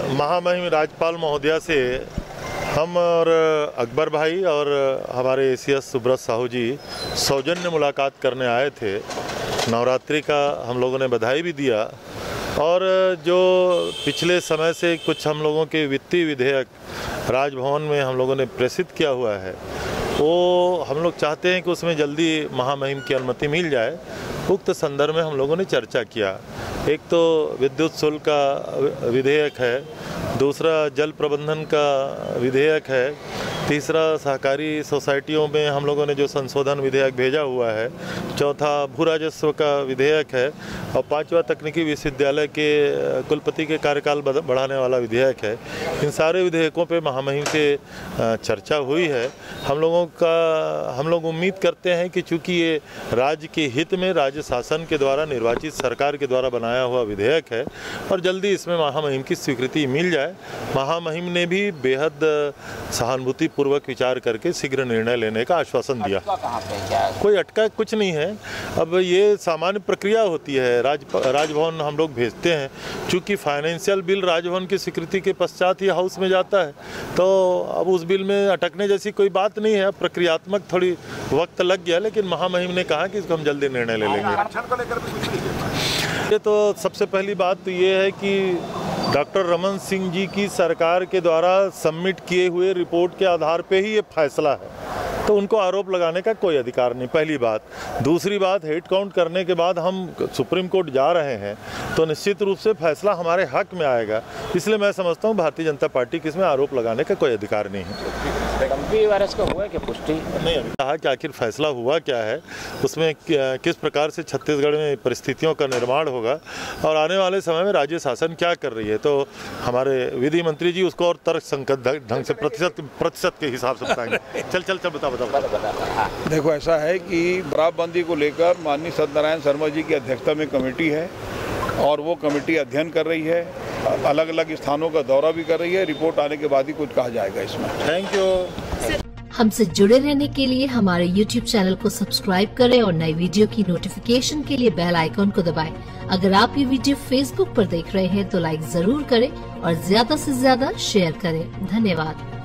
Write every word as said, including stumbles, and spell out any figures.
महामहिम राज्यपाल महोदया से हम और अकबर भाई और हमारे एसीएस सुब्रत साहू जी सौजन्य मुलाकात करने आए थे। नवरात्रि का हम लोगों ने बधाई भी दिया और जो पिछले समय से कुछ हम लोगों के वित्तीय विधेयक राजभवन में हम लोगों ने प्रेषित किया हुआ है, वो हम लोग चाहते हैं कि उसमें जल्दी महामहिम की अनुमति मिल जाए। उक्त संदर्भ में हम लोगों ने चर्चा किया। एक तो विद्युत शुल्क का विधेयक है, दूसरा जल प्रबंधन का विधेयक है, तीसरा सहकारी सोसाइटियों में हम लोगों ने जो संशोधन विधेयक भेजा हुआ है, चौथा भू राजस्व का विधेयक है और पांचवा तकनीकी विश्वविद्यालय के कुलपति के कार्यकाल बढ़ाने वाला विधेयक है। इन सारे विधेयकों पे महामहिम से चर्चा हुई है। हम लोगों का हम लोग उम्मीद करते हैं कि चूँकि ये राज्य के हित में राज्य शासन के द्वारा निर्वाचित सरकार के द्वारा बनाया हुआ विधेयक है और जल्दी इसमें महामहिम की स्वीकृति मिल जाए। महामहिम ने भी बेहद सहानुभूति पूर्वक विचार करके शीघ्र निर्णय लेने का आश्वासन दिया। कहाँ पे क्या है? कोई अटका कुछ नहीं है। अब ये सामान्य प्रक्रिया होती है, राज राजभवन हम लोग भेजते हैं। चूँकि फाइनेंशियल बिल राजभवन की स्वीकृति के पश्चात ही हाउस में जाता है, तो अब उस बिल में अटकने जैसी कोई बात नहीं है। प्रक्रियात्मक थोड़ी वक्त लग गया, लेकिन महामहिम ने कहा कि इसको हम जल्दी निर्णय ले लेंगे। ये तो सबसे पहली बात तो ये है कि डॉक्टर रमन सिंह जी की सरकार के द्वारा सबमिट किए हुए रिपोर्ट के आधार पे ही ये फैसला है, तो उनको आरोप लगाने का कोई अधिकार नहीं, पहली बात। दूसरी बात, हेड काउंट करने के बाद हम सुप्रीम कोर्ट जा रहे हैं तो निश्चित रूप से फैसला हमारे हक में आएगा। इसलिए मैं समझता हूँ भारतीय जनता पार्टी की इसमें आरोप लगाने का कोई अधिकार नहीं है। वायरस का हुआ क्या पुष्टि नहीं अभी कहा कि आखिर फैसला हुआ क्या है, उसमें किस प्रकार से छत्तीसगढ़ में परिस्थितियों का निर्माण होगा और आने वाले समय में राज्य शासन क्या कर रही है, तो हमारे विधि मंत्री जी उसको और तर्क संगत ढंग से प्रतिशत प्रतिशत के हिसाब से बताएंगे। चल चल चल बता बता, बता। देखो, ऐसा है कि बराबबंदी को लेकर माननीय सत्यनारायण शर्मा जी की अध्यक्षता में कमेटी है और वो कमेटी अध्ययन कर रही है, अलग अलग स्थानों का दौरा भी कर रही है। रिपोर्ट आने के बाद ही कुछ कहा जाएगा इसमें। Thank you. हमसे जुड़े रहने के लिए हमारे यूट्यूब चैनल को सब्सक्राइब करें और नई वीडियो की नोटिफिकेशन के लिए बेल आइकॉन को दबाएं। अगर आप ये वीडियो फेसबुक पर देख रहे हैं तो लाइक जरूर करें और ज्यादा से ज्यादा शेयर करें। धन्यवाद।